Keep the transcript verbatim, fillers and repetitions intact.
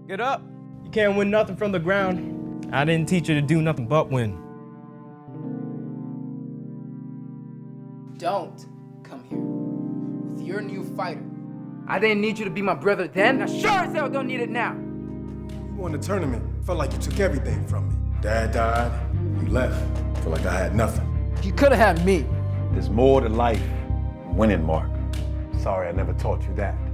Get up. You can't win nothing from the ground. I didn't teach you to do nothing but win. Don't come here with your new fighter. I didn't need you to be my brother then. I sure as hell don't need it now. You won the tournament. Felt like you took everything from me. Dad died. You left. Felt like I had nothing. You could have had me. There's more to life than winning, Mark. Sorry I never taught you that.